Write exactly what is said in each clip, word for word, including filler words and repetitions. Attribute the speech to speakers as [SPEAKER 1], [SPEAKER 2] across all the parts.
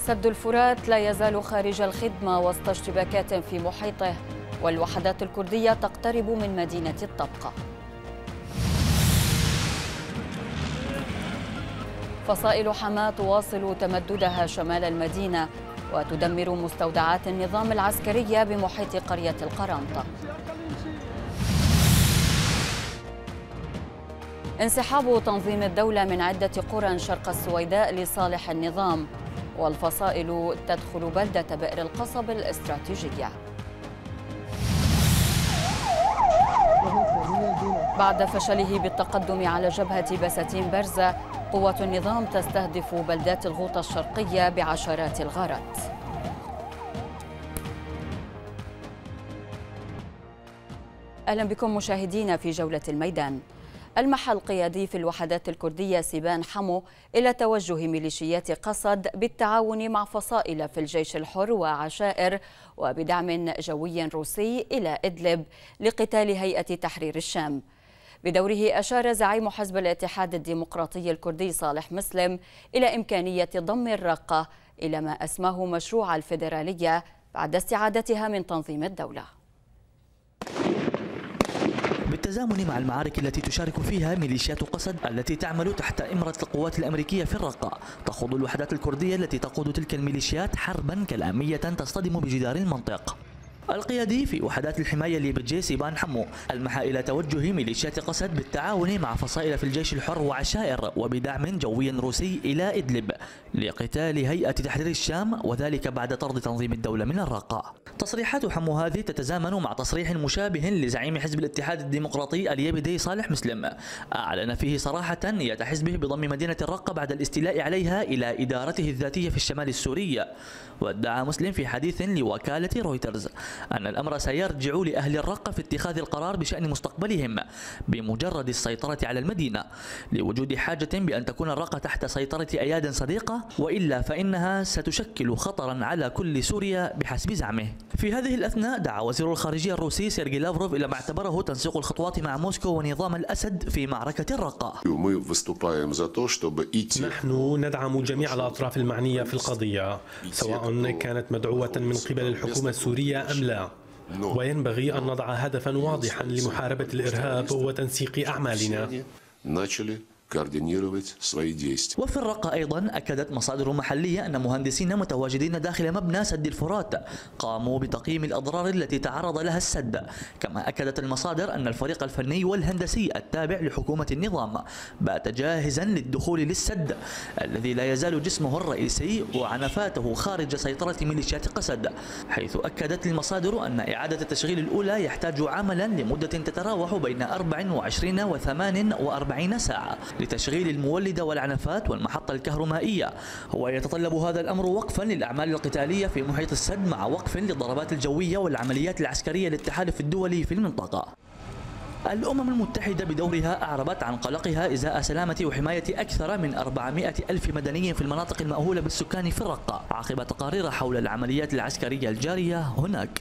[SPEAKER 1] سد الفرات لا يزال خارج الخدمة وسط اشتباكات في محيطه، والوحدات الكردية تقترب من مدينة الطبقة. فصائل حماة تواصل تمددها شمال المدينة وتدمر مستودعات النظام العسكري بمحيط قرية القرامطة. انسحاب تنظيم الدولة من عدة قرى شرق السويداء لصالح النظام، والفصائل تدخل بلدة بئر القصب الاستراتيجية. بعد فشله بالتقدم على جبهة بساتين برزة، قوات النظام تستهدف بلدات الغوطة الشرقية بعشرات الغارات. أهلا بكم مشاهدينا في جولة الميدان. ألمح القيادي في الوحدات الكردية سيبان حمو إلى توجه ميليشيات قسد بالتعاون مع فصائل في الجيش الحر وعشائر وبدعم جوي روسي إلى إدلب لقتال هيئة تحرير الشام. بدوره أشار زعيم حزب الاتحاد الديمقراطي الكردي صالح مسلم إلى إمكانية ضم الرقة إلى ما أسماه مشروع الفيدرالية بعد استعادتها من تنظيم الدولة.
[SPEAKER 2] بالتزامن مع المعارك التي تشارك فيها ميليشيات قسد التي تعمل تحت إمرة القوات الأمريكية في الرقة، تخوض الوحدات الكردية التي تقود تلك الميليشيات حربا كلامية تصطدم بجدار المنطقة. القيادي في وحدات الحماية الليبجي سيبان حمو ألمح إلى توجه ميليشيات قسد بالتعاون مع فصائل في الجيش الحر وعشائر وبدعم جوي روسي إلى إدلب لقتال هيئة تحرير الشام، وذلك بعد طرد تنظيم الدولة من الرقة. تصريحات حمو هذه تتزامن مع تصريح مشابه لزعيم حزب الاتحاد الديمقراطي الليبدي صالح مسلم، أعلن فيه صراحة نية حزبه بضم مدينة الرقة بعد الاستيلاء عليها إلى إدارته الذاتية في الشمال السوري. وادعى مسلم في حديث لوكالة رويترز أن الأمر سيرجع لأهل الرقة في اتخاذ القرار بشأن مستقبلهم بمجرد السيطرة على المدينة، لوجود حاجة بأن تكون الرقة تحت سيطرة أياد صديقة، وإلا فإنها ستشكل خطرا على كل سوريا بحسب زعمه. في هذه الأثناء دعا وزير الخارجية الروسي سيرجي لافروف إلى ما اعتبره تنسيق الخطوات مع موسكو ونظام الأسد في معركة الرقة.
[SPEAKER 3] نحن ندعم جميع الأطراف المعنية في القضية، سواء كانت مدعوة من قبل الحكومة السورية أم لا، وينبغي أن نضع هدفا واضحا لمحاربة الإرهاب وتنسيق أعمالنا.
[SPEAKER 2] وفي الرقة أيضا أكدت مصادر محلية أن مهندسين متواجدين داخل مبنى سد الفرات قاموا بتقييم الأضرار التي تعرض لها السد. كما أكدت المصادر أن الفريق الفني والهندسي التابع لحكومة النظام بات جاهزا للدخول للسد الذي لا يزال جسمه الرئيسي وعنفاته خارج سيطرة ميليشيات قسد، حيث أكدت المصادر أن إعادة التشغيل الأولى يحتاج عملا لمدة تتراوح بين أربع وعشرين وثمان وأربعين ساعة لتشغيل المولدة والعنفات والمحطة الكهربائية، ويتطلب هذا الأمر وقفا للأعمال القتالية في محيط السد مع وقف للضربات الجوية والعمليات العسكرية للتحالف الدولي في المنطقة. الأمم المتحدة بدورها أعربت عن قلقها إزاء سلامة وحماية أكثر من أربعمائة ألف مدني في المناطق المأهولة بالسكان في الرقة عقب تقارير حول العمليات العسكرية الجارية هناك.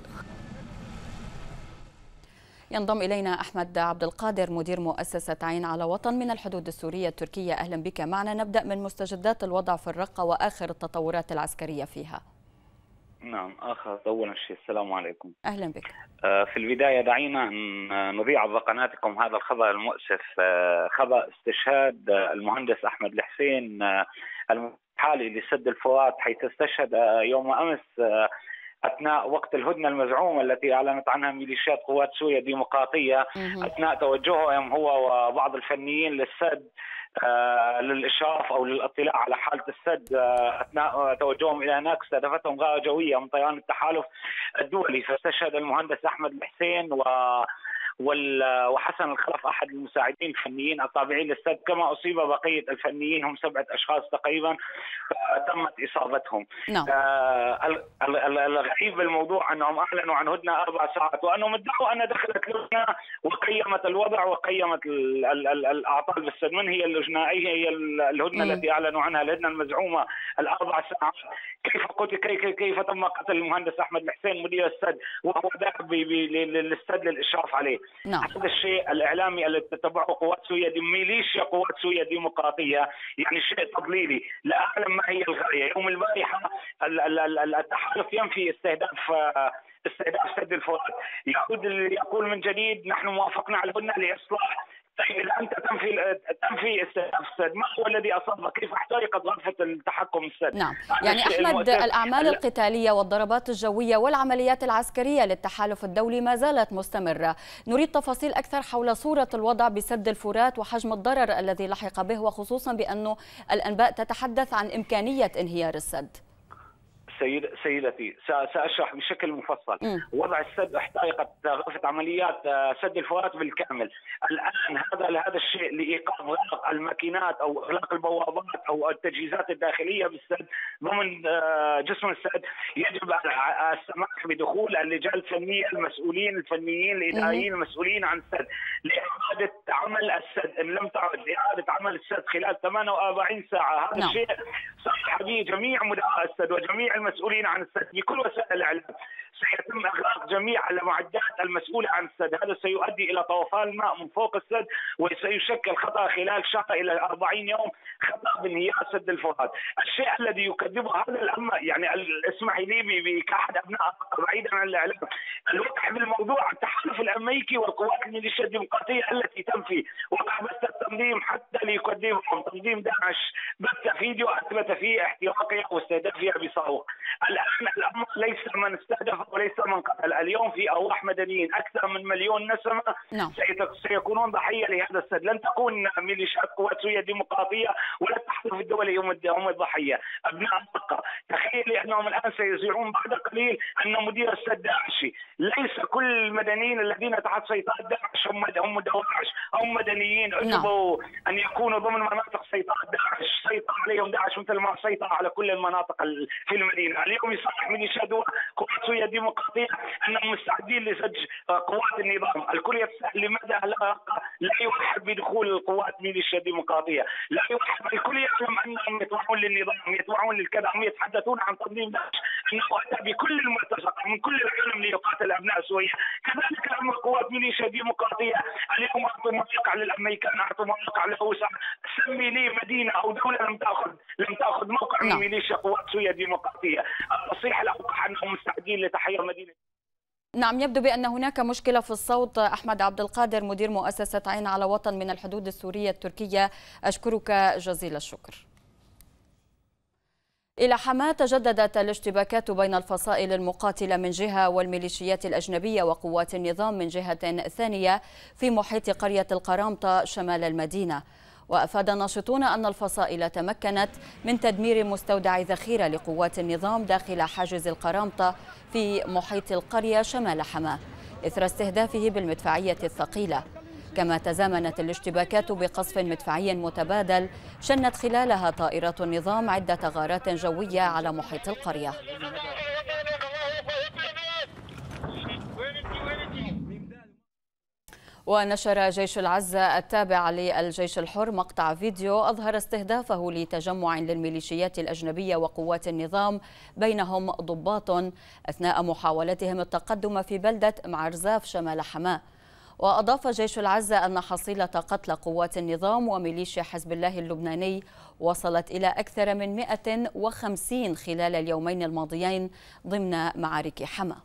[SPEAKER 1] ينضم إلينا أحمد عبد القادر مدير مؤسسة عين على وطن من الحدود السورية التركية. أهلا بك معنا. نبدأ من مستجدات الوضع في الرقة وآخر التطورات العسكرية فيها.
[SPEAKER 4] نعم، آخر أولا شيء السلام عليكم.
[SPEAKER 1] أهلا بك.
[SPEAKER 4] في البداية دعينا أن نذيع عبر قناتكم هذا الخبر المؤسف، خبر استشهاد المهندس أحمد الحسين الحالي لسد الفرات، حيث استشهد يوم أمس أثناء وقت الهدنة المزعومة التي أعلنت عنها ميليشيات قوات سوريا الديمقراطية أثناء توجههم هو وبعض الفنيين للسد آه للإشراف أو للاطلاع على حالة السد آه أثناء توجههم إلى هناك. استهدفتهم غارة جوية من طيران التحالف الدولي، فاستشهد المهندس أحمد الحسين و وحسن الخلف أحد المساعدين الفنيين التابعين للسد، كما أصيب بقية الفنيين هم سبعة أشخاص تقريبا تمت إصابتهم.
[SPEAKER 1] نعم.
[SPEAKER 4] آه الغريب بالموضوع أنهم أعلنوا عن هدنة أربع ساعات، وأنهم ادعوا أن دخلت لجنة وقيمت الوضع وقيمت الأعطال بالسد. من هي اللجنة؟ أي هي الهدنة م. التي أعلنوا عنها؟ الهدنة المزعومة الأربع ساعات. كيف قلت كيف, كيف تم قتل المهندس أحمد الحسين مدير السد وهو ذاهب للسد للإشراف عليه؟
[SPEAKER 1] نعم.
[SPEAKER 4] هذا الشيء الإعلامي الذي تتبعه قوات سوريا دي ميليشيا قوات سوريا الديمقراطية، يعني شيء تضليلي لا أعلم ما هي الغاية. يوم البارحة التحالف ينفي استهداف استهداف سد الفؤاد. يعود يقول من جديد نحن موافقنا على البنى لاصلاح. طيب اذا انت تنفي تنفي استهداف السد، ما هو الذي اصابك؟ كيف احترقت غرفه التحكم السد؟
[SPEAKER 1] نعم، يعني احمد الاعمال القتاليه والضربات الجويه والعمليات العسكريه للتحالف الدولي ما زالت مستمره، نريد تفاصيل اكثر حول صوره الوضع بسد الفرات وحجم الضرر الذي لحق به، وخصوصا بانه الانباء تتحدث عن امكانيه انهيار السد.
[SPEAKER 4] سيد سيدتي سأشرح بشكل مفصل. م. وضع السد احترقت غرفة عمليات سد الفرات بالكامل. الآن هذا هذا الشيء لإيقاف غلق الماكينات أو إغلاق البوابات أو التجهيزات الداخلية بالسد ضمن جسم السد، يجب السماح بدخول اللجان الفنية المسؤولين الفنيين الإداريين المسؤولين عن السد لإعادة عمل السد. إن لم تعد إعادة عمل السد خلال ثمانية وأربعين ساعة، هذا الشيء صح به جميع مدراء السد وجميع المسؤولين عن السد بكل وسائل الاعلام. سيتم اغلاق جميع المعدات المسؤوله عن السد، هذا سيؤدي الى طوفان الماء من فوق السد وسيشكل خطر خلال شهر الى أربعين يوم، خطر بانهيار سد الفرات. الشيء الذي يكذبه هذا الامر، يعني اسمحي لي كاحد ابناء بعيدا عن الاعلام، الوضع بالموضوع التحالف الامريكي والقوات الميليشيا الديمقراطيه التي تنفي وقع بث التنظيم حتى ليكذبهم. تنظيم داعش بث فيديو اثبت فيه احتراقها واستهدافها بصاروخ. الان الامر ليس من استهدف وليس من قتل، اليوم في ارواح مدنيين اكثر من مليون نسمه نعم. سيكونون ضحيه لهذا السد. لن تكون ميليشيات قوات سوريا الديمقراطيه ولا التحالف الدولي هم الضحيه. ابناء القه، تخيلي انهم الان سيزيعون بعد قليل ان مدير السد داعشي. ليس كل المدنيين الذين تحت سيطره داعش هم هم دواعش، هم مدنيين اجبوا نعم. ان يكونوا ضمن مناطق سيطره داعش، سيطر عليهم داعش مثل ما سيطر على كل المناطق في المدينه. اليوم يصرح ميليشيا قوات سوريا الديمقراطيه انهم مستعدين لزج قوات النظام. الكل يتساءل لماذا لا يوحد بدخول القوات ميليشيا الديمقراطيه؟ لا يوحد، الكل يعلم انهم يطمعون للنظام، يطمعون للكذا، هم يتحدثون عن تنظيم داعش انه اتى بكل المرتزقه من كل العالم ليقاتل ابناء سوريا. كذلك امر قوات ميليشيا ديمقراطيه، اليوم اعطوا موقع للامريكان، اعطوا موقع لروسيا، سمي لي مدينه او دوله لم تاخذ لم تاخذ موقع من ميليشيا قوات سوريا الديمقراطيه. التصريح الاوضح انهم مستعدين لتحرير مدينه.
[SPEAKER 1] نعم، يبدو بأن هناك مشكلة في الصوت. أحمد عبد القادر مدير مؤسسة عين على وطن من الحدود السورية التركية، أشكرك جزيل الشكر. إلى حماة تجددت الاشتباكات بين الفصائل المقاتلة من جهة والميليشيات الأجنبية وقوات النظام من جهة ثانية في محيط قرية القرامطة شمال المدينة. وأفاد ناشطون أن الفصائل تمكنت من تدمير مستودع ذخيرة لقوات النظام داخل حاجز القرامطة في محيط القرية شمال حماة إثر استهدافه بالمدفعية الثقيلة. كما تزامنت الاشتباكات بقصف مدفعي متبادل شنت خلالها طائرات النظام عدة غارات جوية على محيط القرية. ونشر جيش العزة التابع للجيش الحر مقطع فيديو أظهر استهدافه لتجمع للميليشيات الأجنبية وقوات النظام بينهم ضباط أثناء محاولتهم التقدم في بلدة معرزاف شمال حماة. وأضاف جيش العزة أن حصيلة قتلى قوات النظام وميليشيا حزب الله اللبناني وصلت إلى أكثر من مئة وخمسين خلال اليومين الماضيين ضمن معارك حماة.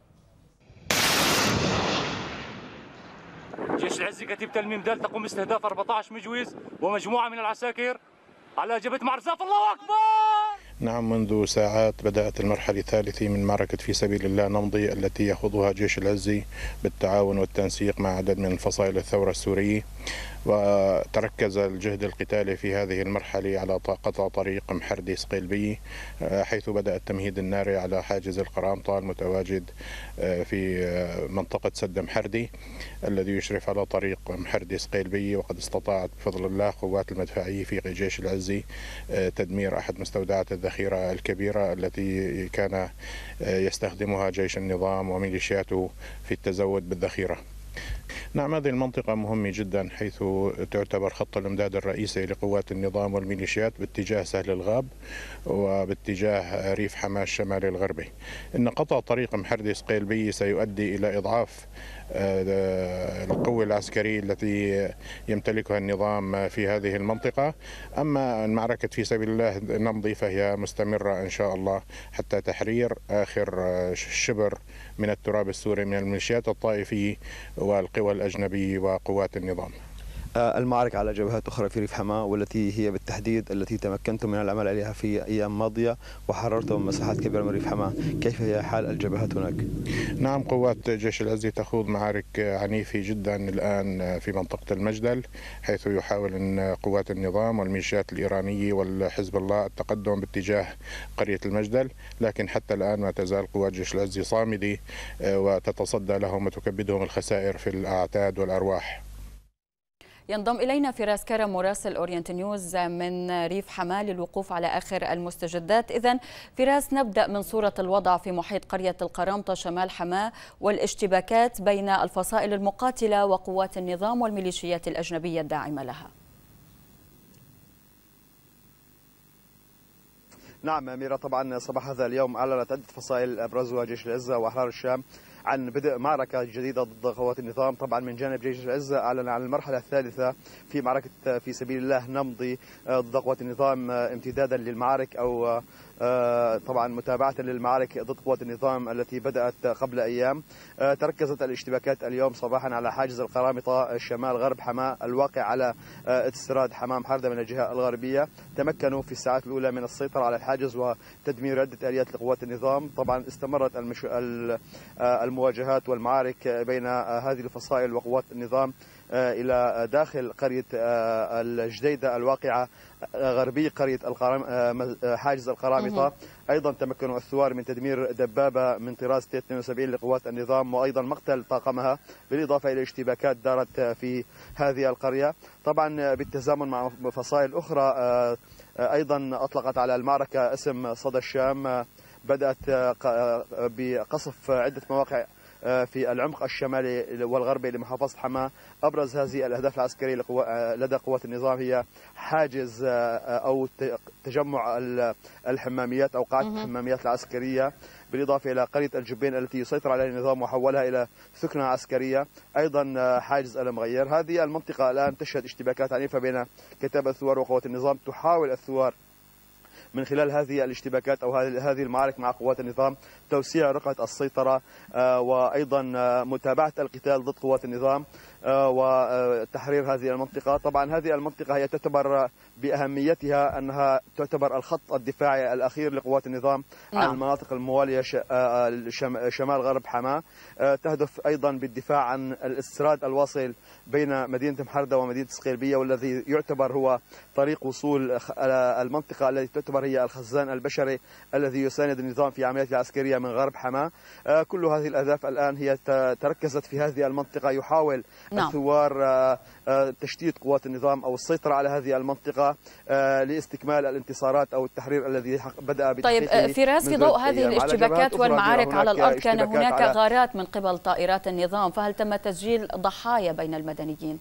[SPEAKER 5] جيش العزة كتيبة الميمدال تقوم باستهداف أربعة عشر مجوز ومجموعة من العساكر على جبهة معرزاف. الله أكبر!
[SPEAKER 6] نعم، منذ ساعات بدأت المرحلة الثالثة من معركة في سبيل الله نمضي التي يخوضها جيش العزة بالتعاون والتنسيق مع عدد من فصائل الثورة السورية. وتركز الجهد القتالي في هذه المرحلة على قطع طريق محردي صقيلبية، حيث بدأ التمهيد الناري على حاجز القرامطة المتواجد في منطقة سد محردي الذي يشرف على طريق محردي صقيلبية. وقد استطاعت بفضل الله قوات المدفعية في جيش العزة تدمير أحد مستودعات الذخيرة الكبيرة التي كان يستخدمها جيش النظام وميليشياته في التزود بالذخيرة. نعم، هذه المنطقة مهمة جدا حيث تعتبر خط الإمداد الرئيسي لقوات النظام والميليشيات باتجاه سهل الغاب وباتجاه ريف حماة الشمالي الغربي. إن قطع طريق محردي صقيلبية سيؤدي إلى إضعاف القوة العسكرية التي يمتلكها النظام في هذه المنطقة. أما المعركة في سبيل الله نمضي فهي مستمرة إن شاء الله حتى تحرير آخر شبر من التراب السوري من الميليشيات الطائفية والقوى الأجنبية وقوات النظام.
[SPEAKER 7] المعركة على جبهات أخرى في ريف حماة والتي هي بالتحديد التي تمكنتم من العمل عليها في أيام ماضية وحررتم مساحات كبيرة من ريف حماة، كيف هي حال الجبهات هناك؟
[SPEAKER 6] نعم، قوات جيش العزة تخوض معارك عنيفة جدا الآن في منطقة المجدل، حيث يحاول أن قوات النظام والميليشيات الإيرانية والحزب الله التقدم باتجاه قرية المجدل، لكن حتى الآن ما تزال قوات جيش العزة صامدة وتتصدى لهم وتكبدهم الخسائر في الأعتاد والأرواح.
[SPEAKER 1] ينضم إلينا فراس كرم مراسل أورينت نيوز من ريف حماة للوقوف على آخر المستجدات. إذن فراس، نبدأ من صورة الوضع في محيط قرية القرامطة شمال حماة والاشتباكات بين الفصائل المقاتلة وقوات النظام والميليشيات الأجنبية الداعمة لها.
[SPEAKER 7] نعم أميرة، طبعا صباح هذا اليوم أعلنت عدة فصائل أبرزها جيش العزة وأحرار الشام عن بدء معركة جديدة ضد قوات النظام. طبعا من جانب جيش العزة أعلن عن المرحلة الثالثة في معركة في سبيل الله نمضي ضد قوات النظام، امتدادا للمعارك أو طبعا متابعة للمعارك ضد قوات النظام التي بدأت قبل أيام. تركزت الاشتباكات اليوم صباحا على حاجز القرامطة شمال غرب حماة الواقع على استراد حمام حردة من الجهة الغربية. تمكنوا في الساعات الأولى من السيطرة على الحاجز وتدمير عدة آليات لقوات النظام. طبعا استمرت المش... المواجهات والمعارك بين هذه الفصائل وقوات النظام إلى داخل قرية الجديدة الواقعة غربي قرية القرام حاجز القرامطة. أيضا تمكنوا الثوار من تدمير دبابة من طراز تي اثنين وسبعين لقوات النظام وأيضا مقتل طاقمها، بالإضافة إلى اشتباكات دارت في هذه القرية. طبعا بالتزامن مع فصائل أخرى أيضا أطلقت على المعركة اسم صدى الشام، بدأت بقصف عدة مواقع في العمق الشمالي والغربي لمحافظة حماة. أبرز هذه الأهداف العسكرية لدى قوات النظام هي حاجز أو تجمع الحماميات أو قاعدة الحماميات العسكرية، بالإضافة إلى قرية الجبين التي يسيطر عليها النظام وحولها إلى ثكنة عسكرية، أيضا حاجز المغير. هذه المنطقة الآن تشهد اشتباكات عنيفة بين كتائب الثوار وقوات النظام. تحاول الثوار من خلال هذه الاشتباكات أو هذه المعارك مع قوات النظام توسيع رقعة السيطرة وأيضا متابعة القتال ضد قوات النظام وتحرير هذه المنطقة. طبعا هذه المنطقة هي تعتبر بأهميتها أنها تعتبر الخط الدفاعي الأخير لقوات النظام نعم. عن المناطق الموالية شمال غرب حماة. تهدف أيضا بالدفاع عن الاستراد الواصل بين مدينة محردة ومدينة سقيلبية، والذي يعتبر هو طريق وصول المنطقة التي تعتبر هي الخزان البشري الذي يساند النظام في عملياته العسكرية من غرب حماة. كل هذه الأهداف الآن هي تركزت في هذه المنطقة. يحاول نعم. الثوار تشتيت قوات النظام أو السيطرة على هذه المنطقة لاستكمال الانتصارات أو التحرير الذي بدأ بتحقيقه.
[SPEAKER 1] طيب فراس، في ضوء هذه الاشتباكات والمعارك على الأرض كان هناك غارات من قبل طائرات النظام، فهل تم تسجيل ضحايا بين المدنيين؟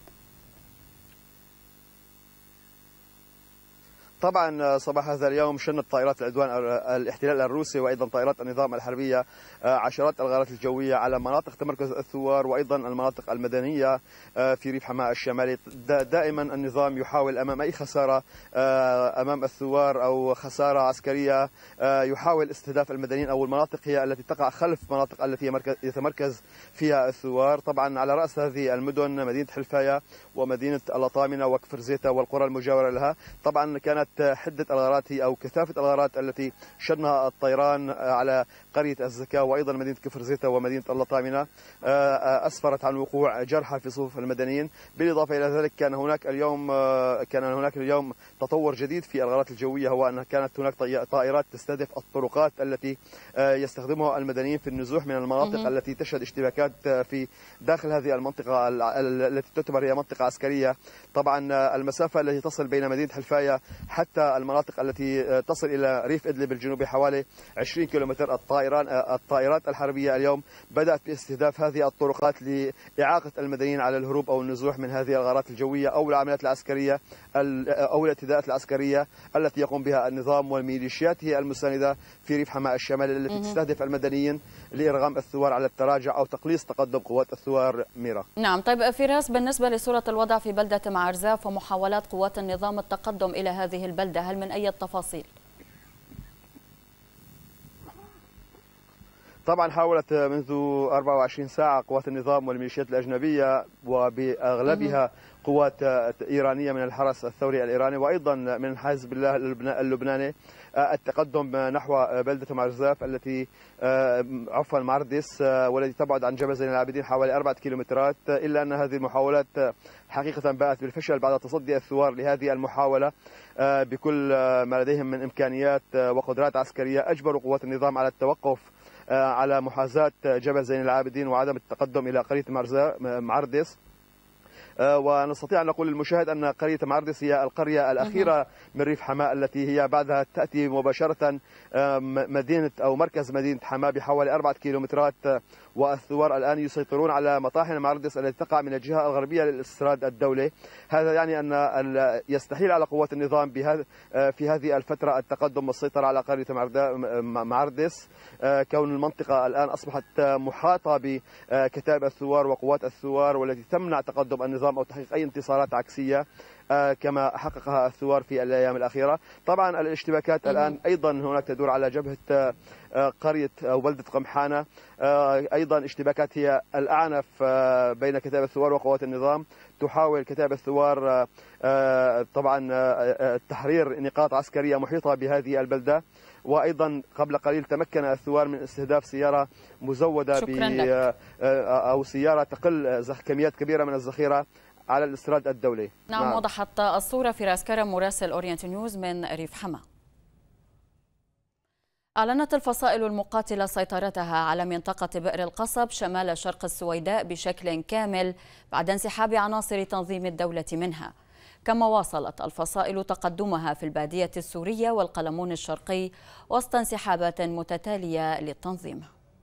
[SPEAKER 7] طبعا صباح هذا اليوم شنت طائرات العدوان الاحتلال الروسي وايضا طائرات النظام الحربيه عشرات الغارات الجويه على مناطق تمركز الثوار وايضا المناطق المدنيه في ريف حماة الشمالي. دائما النظام يحاول امام اي خساره امام الثوار او خساره عسكريه يحاول استهداف المدنيين او المناطق هي التي تقع خلف مناطق التي يتمركز فيها الثوار. طبعا على راس هذه المدن مدينه حلفايه ومدينه الأطامنة وكفر زيته والقرى المجاوره لها. طبعا كانت حدة الغارات أو كثافة الغارات التي شنها الطيران على قرية الزكاة وأيضا مدينة كفر زيته ومدينة الأطامنة أسفرت عن وقوع جرحى في صفوف المدنيين. بالإضافة إلى ذلك كان هناك اليوم كان هناك اليوم تطور جديد في الغارات الجوية، هو أن كانت هناك طائرات تستهدف الطرقات التي يستخدمها المدنيين في النزوح من المناطق التي تشهد اشتباكات في داخل هذه المنطقة التي تعتبر هي منطقة عسكرية. طبعا المسافة التي تصل بين مدينة حلفاية حتى المناطق التي تصل إلى ريف إدلب الجنوبي حوالي عشرين كيلومتر. الطائران الطائرات الحربية اليوم بدأت باستهداف هذه الطرقات لإعاقة المدنيين على الهروب أو النزوح من هذه الغارات الجوية أو العمليات العسكرية أو الاعتداءات العسكرية التي يقوم بها النظام والميليشيات هي المساندة في ريف حماة الشمال التي تستهدف المدنيين لإرغام الثوار على التراجع أو تقليص تقدم قوات الثوار ميرا.
[SPEAKER 1] نعم، طيب فراس، بالنسبة لصورة الوضع في بلدة معرزاف ومحاولات قوات النظام التقدم إلى هذه البلدة، هل من أي تفاصيل؟
[SPEAKER 7] طبعا حاولت منذ أربع وعشرين ساعة قوات النظام والميليشيات الأجنبية وبأغلبها قوات إيرانية من الحرس الثوري الإيراني وأيضا من حزب الله اللبناني التقدم نحو بلدة معرزاف التي عفوا معردس والتي تبعد عن جبل زين العابدين حوالي أربعة كيلومترات، إلا أن هذه المحاولات حقيقة باءت بالفشل بعد تصدي الثوار لهذه المحاولة بكل ما لديهم من إمكانيات وقدرات عسكرية. أجبروا قوات النظام على التوقف على محاذاة جبل زين العابدين وعدم التقدم إلى قرية معردس. ونستطيع أن نقول للمشاهد أن قرية معردس هي القرية الأخيرة من ريف حماة التي هي بعدها تأتي مباشرة مدينة أو مركز مدينة حماة بحوالي أربعة كيلومترات. والثوار الآن يسيطرون على مطاحن معردس التي تقع من الجهة الغربية للاستيراد الدولي. هذا يعني أن يستحيل على قوات النظام في هذه الفترة التقدم والسيطرة على قرية معردس، كون المنطقة الآن أصبحت محاطة بكتائب الثوار وقوات الثوار والتي تمنع تقدم النظام أو تحقيق أي انتصارات عكسية كما حققها الثوار في الأيام الأخيرة. طبعا الاشتباكات الآن أيضا هناك تدور على جبهة قرية أو بلدة قمحانة، أيضا اشتباكات هي الأعنف بين كتائب الثوار وقوات النظام. تحاول كتائب الثوار طبعا تحرير نقاط عسكرية محيطة بهذه البلدة. وأيضا قبل قليل تمكن الثوار من استهداف سيارة مزودة ب أو سيارة تقل كميات كبيرة من الذخيرة على الاستيراد الدولي.
[SPEAKER 1] نعم, نعم. وضحت الصورة فراس كرم مراسل أورينت نيوز من ريف حماة. أعلنت الفصائل المقاتلة سيطرتها على منطقة بئر القصب شمال شرق السويداء بشكل كامل بعد انسحاب عناصر تنظيم الدولة منها، كما واصلت الفصائل تقدمها في البادية السورية والقلمون الشرقي وسط انسحابات متتالية للتنظيم.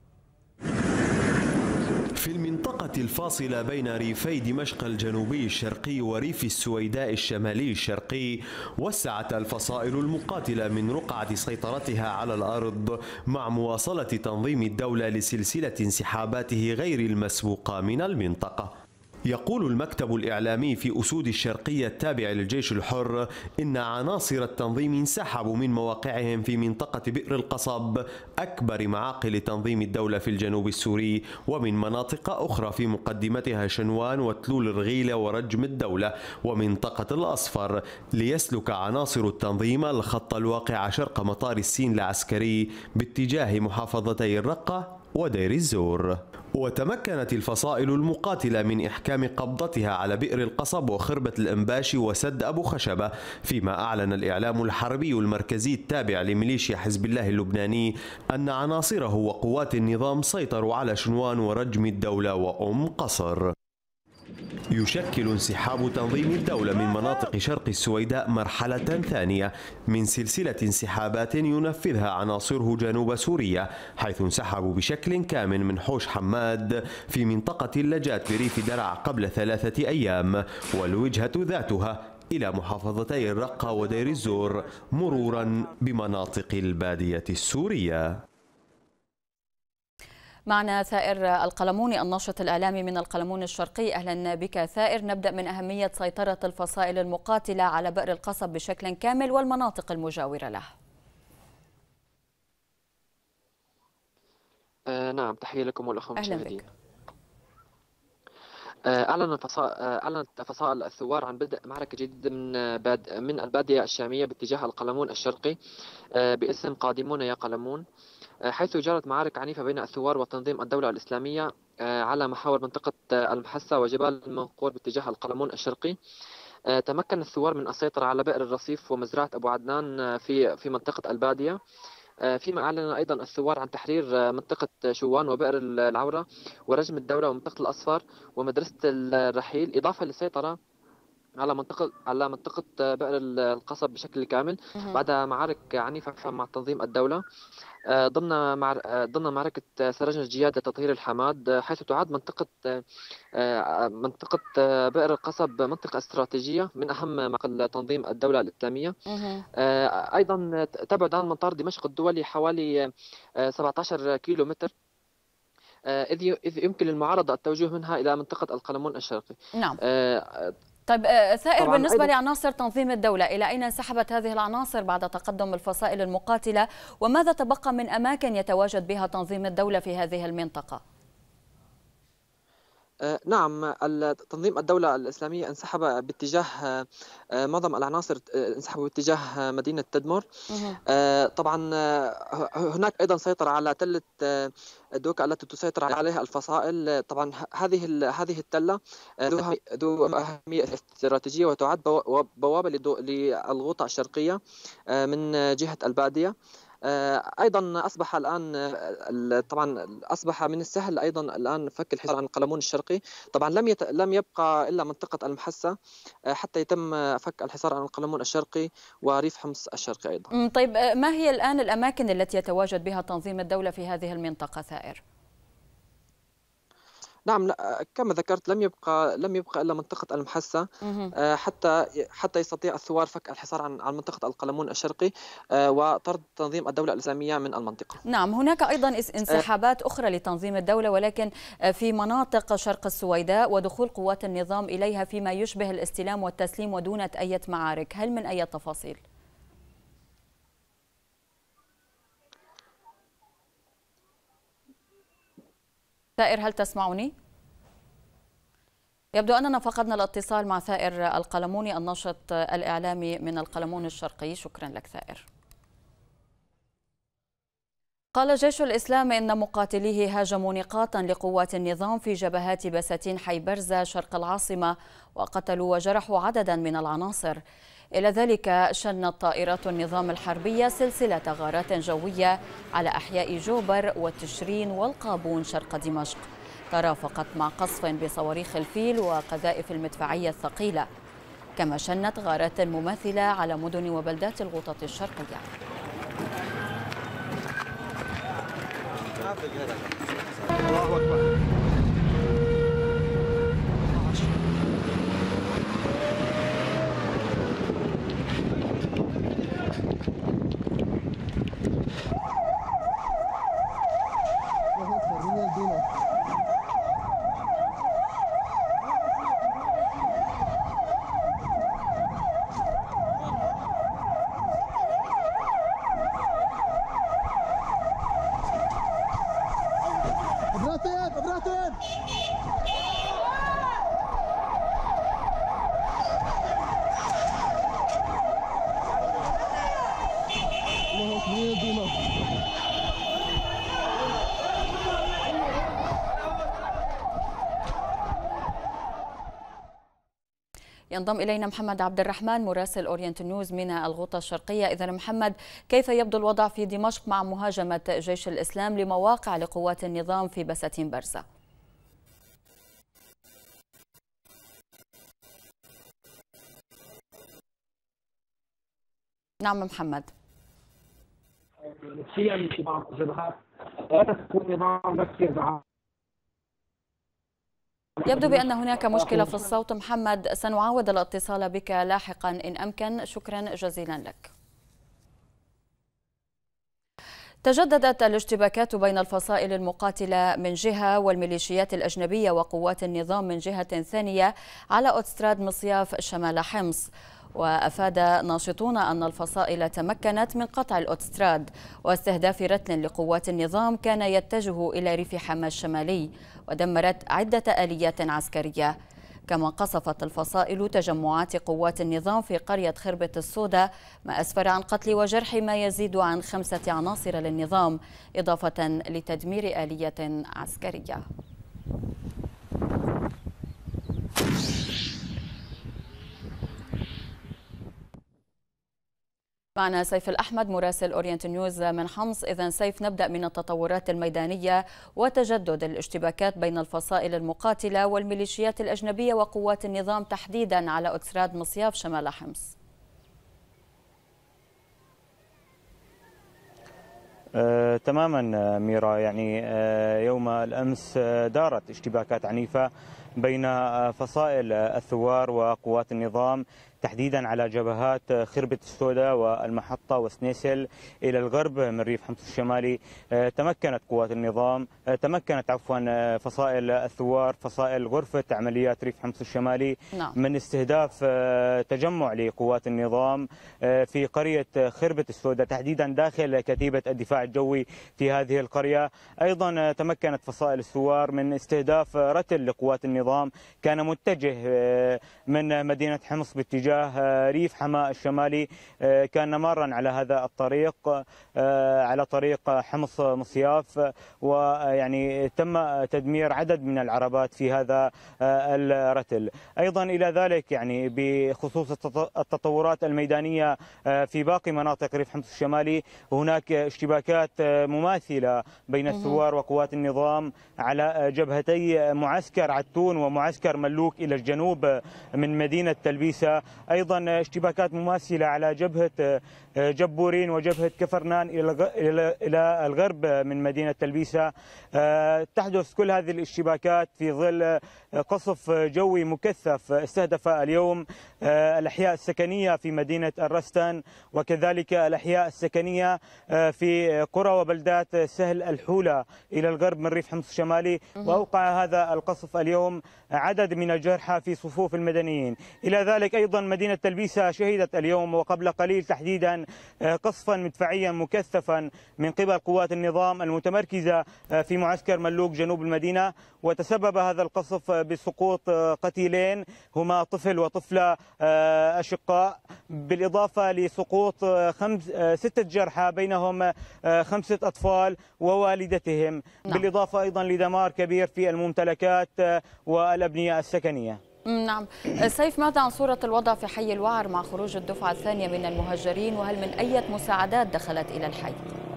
[SPEAKER 8] في المنطقة الفاصلة بين ريفي دمشق الجنوبي الشرقي وريف السويداء الشمالي الشرقي، وسعت الفصائل المقاتلة من رقعة سيطرتها على الأرض مع مواصلة تنظيم الدولة لسلسلة انسحاباته غير المسبوقة من المنطقة. يقول المكتب الإعلامي في أسود الشرقية التابع للجيش الحر إن عناصر التنظيم انسحبوا من مواقعهم في منطقة بئر القصب أكبر معاقل تنظيم الدولة في الجنوب السوري ومن مناطق أخرى في مقدمتها شنوان وتلول الرغيلة ورجم الدولة ومنطقة الأصفر، ليسلك عناصر التنظيم الخط الواقع شرق مطار السين العسكري باتجاه محافظتي الرقة ودير الزور. وتمكنت الفصائل المقاتلة من إحكام قبضتها على بئر القصب وخربة الأنباشي وسد أبو خشبة، فيما أعلن الإعلام الحربي المركزي التابع لميليشيا حزب الله اللبناني أن عناصره وقوات النظام سيطروا على شنوان ورجم الدولة وأم قصر. يشكل انسحاب تنظيم الدولة من مناطق شرق السويداء مرحلة ثانية من سلسلة انسحابات ينفذها عناصره جنوب سوريا، حيث انسحبوا بشكل كامل من حوش حماد في منطقة اللجات بريف درع قبل ثلاثة أيام، والوجهة ذاتها إلى محافظتي الرقة ودير الزور مرورا بمناطق البادية السورية.
[SPEAKER 1] معنا ثائر القلموني الناشط الإعلامي من القلمون الشرقي. أهلا بك ثائر. نبدأ من أهمية سيطرة الفصائل المقاتلة على بئر القصب بشكل كامل والمناطق المجاورة له.
[SPEAKER 9] آه نعم، تحية لكم والأخوة المشاهدين. أعلنت أعلنت فصائل الثوار عن بدء معركة جديدة من باد من البادية الشامية باتجاه القلمون الشرقي باسم قادمون يا قلمون، حيث جرت معارك عنيفة بين الثوار وتنظيم الدولة الإسلامية على محاور منطقة المحسة وجبال المنقور باتجاه القلمون الشرقي. تمكن الثوار من السيطرة على بئر الرصيف ومزرعة أبو عدنان في في منطقة البادية، فيما أعلن أيضا الثوار عن تحرير منطقة شوان وبئر العورة ورجم الدولة ومنطقة الأصفر ومدرسة الرحيل، إضافة للسيطرة على منطقة على منطقة بئر القصب بشكل كامل بعد معارك عنيفة مع تنظيم الدولة ضمن مع... ضمن معركة سرجنا الجياد لتطهير الحماد، حيث تعد منطقة منطقة بئر القصب منطقة استراتيجية من أهم معاقل تنظيم الدولة الإسلامية. أيضا تبعد عن مطار دمشق الدولي حوالي سبعة عشر كيلو متر، إذ إذ يمكن للمعارضة التوجه منها إلى منطقة القلمون الشرقي.
[SPEAKER 1] نعم. طيب ثائر، بالنسبة لعناصر تنظيم الدولة، إلى أين انسحبت هذه العناصر بعد تقدم الفصائل المقاتلة، وماذا تبقى من أماكن يتواجد بها تنظيم الدولة في هذه المنطقة؟
[SPEAKER 9] نعم، تنظيم الدولة الإسلامية انسحب باتجاه معظم العناصر انسحبوا باتجاه مدينة تدمر. طبعا هناك أيضا سيطر على تلة دوكا التي تسيطر عليها الفصائل. طبعا هذه هذه التلة ذو أهمية استراتيجية وتعد بوابة للغوطة الشرقية من جهة البادية. ايضا اصبح الان طبعا اصبح من السهل ايضا الان فك الحصار عن القلمون الشرقي. طبعا لم يت... لم يبقى الا منطقه المحسه حتى يتم فك الحصار عن القلمون الشرقي وريف حمص الشرقي ايضا.
[SPEAKER 1] طيب ما هي الان الاماكن التي يتواجد بها تنظيم الدوله في هذه المنطقه ثائر؟
[SPEAKER 9] نعم، كما ذكرت لم يبقى لم يبقى الا منطقه المحسه حتى حتى يستطيع الثوار فك الحصار عن عن منطقه القلمون الشرقي وطرد تنظيم الدوله الاسلاميه من المنطقه.
[SPEAKER 1] نعم، هناك ايضا انسحابات اخرى لتنظيم الدوله ولكن في مناطق شرق السويداء ودخول قوات النظام اليها فيما يشبه الاستلام والتسليم ودون اي معارك، هل من اي تفاصيل؟ ثائر، هل تسمعني؟ يبدو أننا فقدنا الاتصال مع ثائر القلموني الناشط الإعلامي من القلمون الشرقي. شكرا لك ثائر. قال جيش الإسلام إن مقاتليه هاجموا نقاطا لقوات النظام في جبهات بساتين حي برزة شرق العاصمة وقتلوا وجرحوا عددا من العناصر. إلى ذلك شنت طائرات النظام الحربية سلسلة غارات جوية على أحياء جوبر والتشرين والقابون شرق دمشق، ترافقت مع قصف بصواريخ الفيل وقذائف المدفعية الثقيلة، كما شنت غارات مماثلة على مدن وبلدات الغوطة الشرقية. الله أكبر. ينضم إلينا محمد عبد الرحمن مراسل أورينت نيوز من الغوطة الشرقية. إذا محمد، كيف يبدو الوضع في دمشق مع مهاجمة جيش الإسلام لمواقع لقوات النظام في بساتين برزة؟ نعم محمد.
[SPEAKER 10] نفسيا في بعض الجبهات لا تكون نظام بكير.
[SPEAKER 1] يبدو بأن هناك مشكلة في الصوت محمد، سنعاود الاتصال بك لاحقا إن أمكن. شكرا جزيلا لك. تجددت الاشتباكات بين الفصائل المقاتلة من جهة والميليشيات الأجنبية وقوات النظام من جهة ثانية على أوتستراد مصياف شمال حمص. وأفاد ناشطون أن الفصائل تمكنت من قطع الأوتستراد واستهداف رتل لقوات النظام كان يتجه إلى ريف حما الشمالي، ودمرت عدة آليات عسكرية. كما قصفت الفصائل تجمعات قوات النظام في قرية خربة السوداء، ما أسفر عن قتل وجرح ما يزيد عن خمسة عناصر للنظام، إضافة لتدمير آلية عسكرية. معنا سيف الأحمد مراسل أورينت نيوز من حمص. إذن سيف، نبدأ من التطورات الميدانية وتجدد الاشتباكات بين الفصائل المقاتلة والميليشيات الأجنبية وقوات النظام تحديدا على أوتسراد مصياف شمال حمص.
[SPEAKER 11] آه، تماما ميرا، يعني آه، يوم الأمس آه، دارت اشتباكات عنيفة بين آه، فصائل الثوار وقوات النظام تحديدا على جبهات خربة السوداء والمحطة وسنيسل إلى الغرب من ريف حمص الشمالي. تمكنت قوات النظام تمكنت عفوا فصائل الثوار فصائل غرفة عمليات ريف حمص الشمالي نعم. من استهداف تجمع لقوات النظام في قرية خربة السوداء تحديدا داخل كتيبة الدفاع الجوي في هذه القرية. أيضا تمكنت فصائل الثوار من استهداف رتل لقوات النظام كان متجه من مدينة حمص باتجاه ريف حماة الشمالي، كان مارا على هذا الطريق على طريق حمص مصياف، ويعني تم تدمير عدد من العربات في هذا الرتل. أيضا إلى ذلك يعني بخصوص التطورات الميدانية في باقي مناطق ريف حمص الشمالي، هناك اشتباكات مماثلة بين الثوار وقوات النظام على جبهتي معسكر عتون ومعسكر ملوك إلى الجنوب من مدينة تلبيسة. أيضا اشتباكات مماثلة على جبهة جبورين وجبهة كفرنان إلى الغرب من مدينة تلبيسة. تحدث كل هذه الاشتباكات في ظل قصف جوي مكثف استهدف اليوم الأحياء السكنية في مدينة الرستان وكذلك الأحياء السكنية في قرى وبلدات سهل الحولة إلى الغرب من ريف حمص الشمالي. وأوقع هذا القصف اليوم عدد من الجرحى في صفوف المدنيين. إلى ذلك أيضا مدينة تلبيسة شهدت اليوم وقبل قليل تحديدا قصفا مدفعيا مكثفا من قبل قوات النظام المتمركزة في معسكر ملوك جنوب المدينة، وتسبب هذا القصف بسقوط قتيلين هما طفل وطفلة أشقاء، بالإضافة لسقوط خمس ستة جرحى بينهم خمسة أطفال ووالدتهم، نعم. بالإضافة أيضا لدمار كبير في الممتلكات والأبنية السكنية.
[SPEAKER 1] نعم سيف، ماذا عن صورة الوضع في حي الوعر مع خروج الدفعة الثانية من المهجرين، وهل من أي مساعدات دخلت إلى الحي؟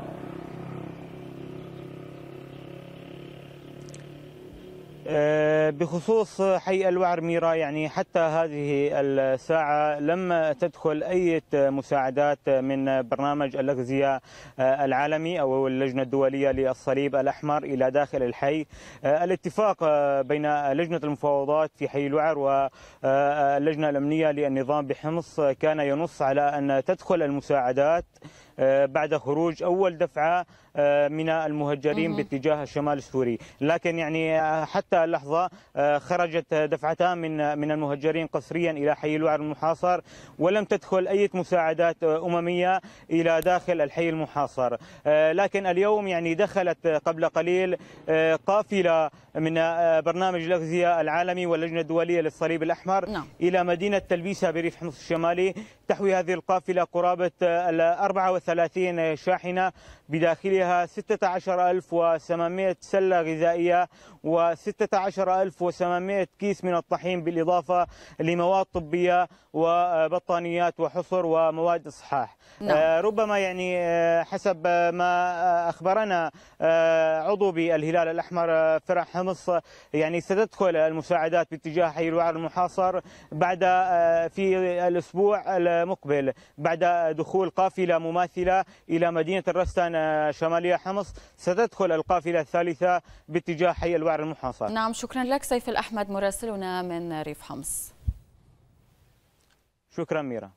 [SPEAKER 11] بخصوص حي الوعر ميرا، يعني حتى هذه الساعة لم تدخل أي مساعدات من برنامج الأغذية العالمي أو اللجنة الدولية للصليب الأحمر إلى داخل الحي. الاتفاق بين لجنة المفاوضات في حي الوعر واللجنة الأمنية للنظام بحمص كان ينص على أن تدخل المساعدات بعد خروج أول دفعة من المهجرين باتجاه الشمال السوري، لكن يعني حتى اللحظة خرجت دفعتان من من المهجرين قسريا إلى حي الوعر المحاصر، ولم تدخل أي مساعدات أممية إلى داخل الحي المحاصر. لكن اليوم يعني دخلت قبل قليل قافلة من برنامج الأغذية العالمي واللجنة الدولية للصليب الأحمر نعم. إلى مدينة تلبيسة بريف حمص الشمالي. تحوي هذه القافلة قرابة أربعة وثلاثين شاحنة بداخلها ستة عشر ألف وثمانمائة سلة غذائية وستة عشر ألف وثمانمائة كيس من الطحين، بالإضافة لمواد طبية وبطانيات وحصر ومواد إصحاح. نعم. آه ربما يعني آه حسب ما أخبرنا آه عضو بالهلال الأحمر فرع حمص، يعني ستدخل المساعدات باتجاه حي الوعر المحاصر بعد آه في الأسبوع المقبل، بعد دخول قافلة مماثلة إلى مدينة الرستان شمالية حمص ستدخل القافلة الثالثة باتجاه حي الوعر المحاصر.
[SPEAKER 1] نعم، شكرا لك سيف الأحمد مراسلنا من ريف حمص.
[SPEAKER 11] شكرا ميرا.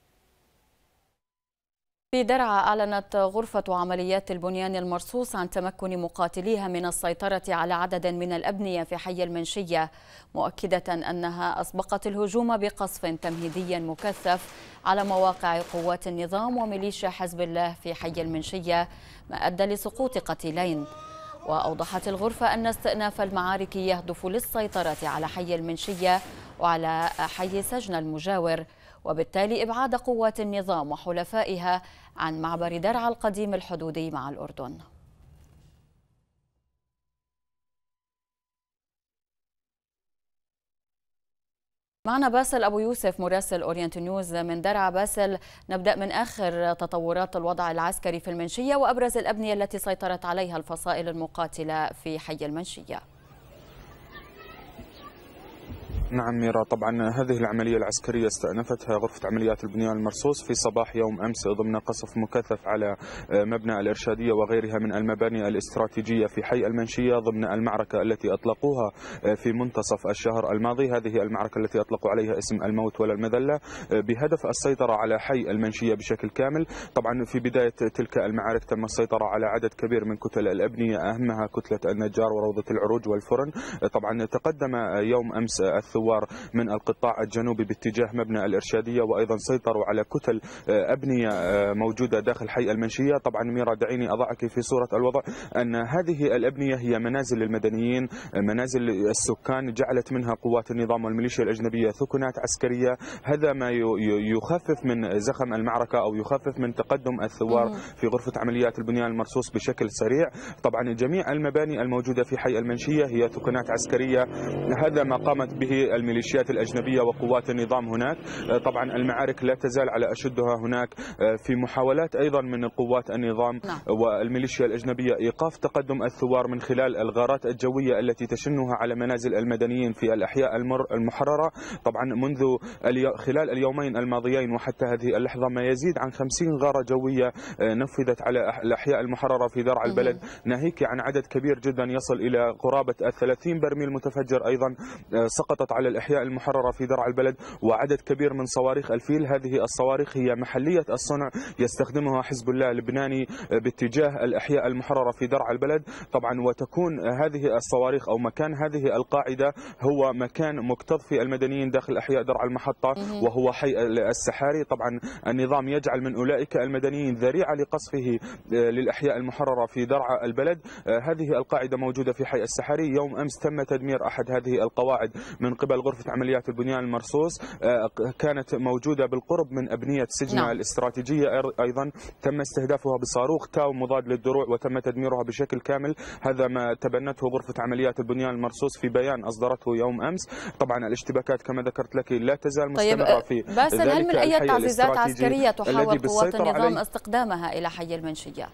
[SPEAKER 1] في درعا أعلنت غرفة عمليات البنيان المرصوص عن تمكن مقاتليها من السيطرة على عدد من الأبنية في حي المنشية، مؤكدة أنها أسبقت الهجوم بقصف تمهيدي مكثف على مواقع قوات النظام وميليشيا حزب الله في حي المنشية، ما أدى لسقوط قتيلين. وأوضحت الغرفة أن استئناف المعارك يهدف للسيطرة على حي المنشية وعلى حي سجن المجاور، وبالتالي إبعاد قوات النظام وحلفائها عن معبر درعا القديم الحدودي مع الأردن. معنا باسل أبو يوسف مراسل أورينت نيوز من درعا. باسل، نبدأ من آخر تطورات الوضع العسكري في المنشية وأبرز الأبنية التي سيطرت عليها الفصائل المقاتلة في حي المنشية.
[SPEAKER 12] نعم ميرا، طبعا هذه العملية العسكرية استأنفتها غرفة عمليات البنيان المرصوص في صباح يوم أمس ضمن قصف مكثف على مبنى الإرشادية وغيرها من المباني الاستراتيجية في حي المنشية ضمن المعركة التي أطلقوها في منتصف الشهر الماضي. هذه المعركة التي أطلقوا عليها اسم الموت ولا المذلة بهدف السيطرة على حي المنشية بشكل كامل. طبعا في بداية تلك المعارك تم السيطرة على عدد كبير من كتل الأبنية، أهمها كتلة النجار وروضة العروج والفرن. طبعا تقدم يوم أمس الثوار من القطاع الجنوبي باتجاه مبنى الإرشادية وأيضا سيطروا على كتل أبنية موجودة داخل حي المنشية. طبعا ميرا دعيني أضعك في صورة الوضع أن هذه الأبنية هي منازل للمدنيين، منازل السكان، جعلت منها قوات النظام والميليشيا الأجنبية ثكنات عسكرية. هذا ما يخفف من زخم المعركة أو يخفف من تقدم الثوار في غرفة عمليات البنيان المرصوص بشكل سريع. طبعا جميع المباني الموجودة في حي المنشية هي ثكنات عسكرية، هذا ما قامت به الميليشيات الأجنبية وقوات النظام هناك. طبعا المعارك لا تزال على أشدها هناك في محاولات أيضا من قوات النظام والميليشيا الأجنبية إيقاف تقدم الثوار من خلال الغارات الجوية التي تشنها على منازل المدنيين في الأحياء المحررة. طبعا منذ خلال اليومين الماضيين وحتى هذه اللحظة ما يزيد عن خمسين غارة جوية نفذت على الأحياء المحررة في درعا البلد، ناهيك عن عدد كبير جدا يصل إلى قرابة الثلاثين برميل متفجر أيضا سقطت على الأحياء المحررة في درعا البلد، وعدد كبير من صواريخ الفيل. هذه الصواريخ هي محلية الصنع يستخدمها حزب الله اللبناني باتجاه الأحياء المحررة في درعا البلد. طبعا وتكون هذه الصواريخ أو مكان هذه القاعدة هو مكان مكتظ في المدنيين داخل أحياء درعا المحطة وهو حي السحاري. طبعا النظام يجعل من أولئك المدنيين ذريعة لقصفه للأحياء المحررة في درعا البلد. هذه القاعدة موجودة في حي السحاري. يوم أمس تم تدمير أحد هذه القواعد من قبل غرفة عمليات البنيان المرصوص، كانت موجودة بالقرب من أبنية سجنها نعم. الاستراتيجية أيضا تم استهدافها بصاروخ تاو مضاد للدروع وتم تدميرها بشكل كامل. هذا ما تبنته غرفة عمليات البنيان المرصوص في بيان أصدرته يوم أمس. طبعا الاشتباكات كما ذكرت لك لا تزال مستمرة. طيب في
[SPEAKER 1] باسل، هل من أي تعزيزات عسكرية تحاول قوات النظام استخدامها إلى حي المنشية؟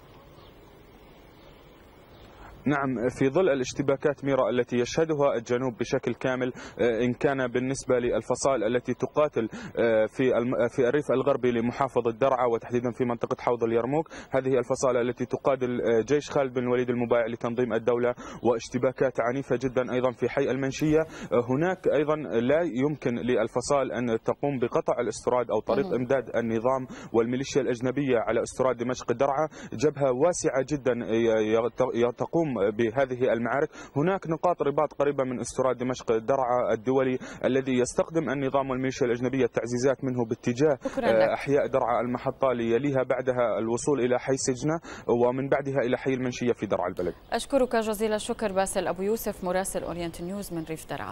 [SPEAKER 12] نعم، في ظل الاشتباكات ميرا التي يشهدها الجنوب بشكل كامل، إن كان بالنسبة للفصائل التي تقاتل في في الريف الغربي لمحافظة درعا وتحديدا في منطقة حوض اليرموك، هذه الفصائل التي تقاتل جيش خالد بن الوليد المبايع لتنظيم الدولة، واشتباكات عنيفة جدا أيضا في حي المنشية. هناك أيضا لا يمكن للفصائل أن تقوم بقطع الاستراد أو طريق إمداد النظام والميليشيا الأجنبية على استراد دمشق درعا. جبهة واسعة جدا تقوم بهذه المعارك. هناك نقاط رباط قريبة من استراد دمشق درعا الدولي الذي يستخدم النظام والميليشيا الأجنبية التعزيزات منه باتجاه أحياء درعا المحطة ليليها بعدها الوصول إلى حي سجنة ومن بعدها إلى حي المنشية في درعا البلد.
[SPEAKER 1] أشكرك جزيل الشكر باسل أبو يوسف مراسل أورينت نيوز من ريف درعا.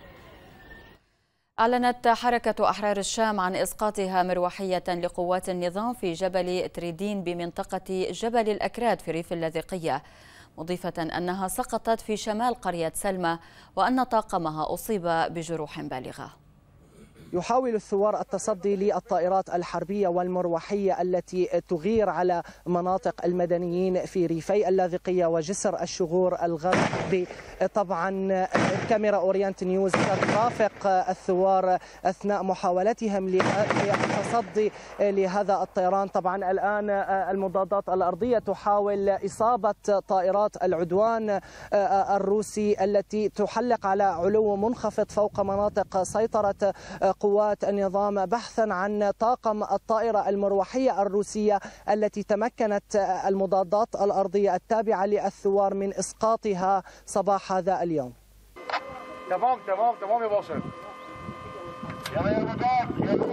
[SPEAKER 1] أعلنت حركة أحرار الشام عن إسقاطها مروحية لقوات النظام في جبل تريدين بمنطقة جبل الأكراد في ريف اللاذقية، مضيفة أنها سقطت في شمال قرية سلمى وأن طاقمها أصيب بجروح بالغة.
[SPEAKER 13] يحاول الثوار التصدي للطائرات الحربية والمروحية التي تغير على مناطق المدنيين في ريفي اللاذقية وجسر الشغور الغربي. طبعا كاميرا أورينت نيوز ترافق الثوار أثناء محاولتهم للتصدي لهذا الطيران. طبعا الآن المضادات الأرضية تحاول إصابة طائرات العدوان الروسي التي تحلق على علو منخفض فوق مناطق سيطرة قوات النظام بحثا عن طاقم الطائرة المروحية الروسية التي تمكنت المضادات الأرضية التابعة للثوار من إسقاطها صباح هذا اليوم.
[SPEAKER 14] تمام تمام تمام يا باشا. يلا يا بدر يا